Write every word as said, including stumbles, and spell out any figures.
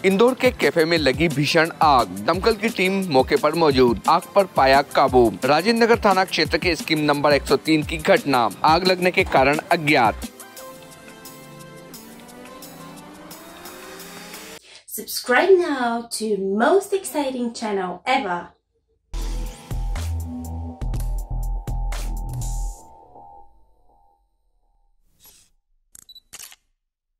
इंदौर के कैफे में लगी भीषण आग, दमकल की टीम मौके पर मौजूद, आग पर पाया काबू। राजेंद्र नगर थाना क्षेत्र के स्कीम नंबर एक सौ तीन की घटना, आग लगने के कारण अज्ञात। Subscribe now to most exciting channel ever.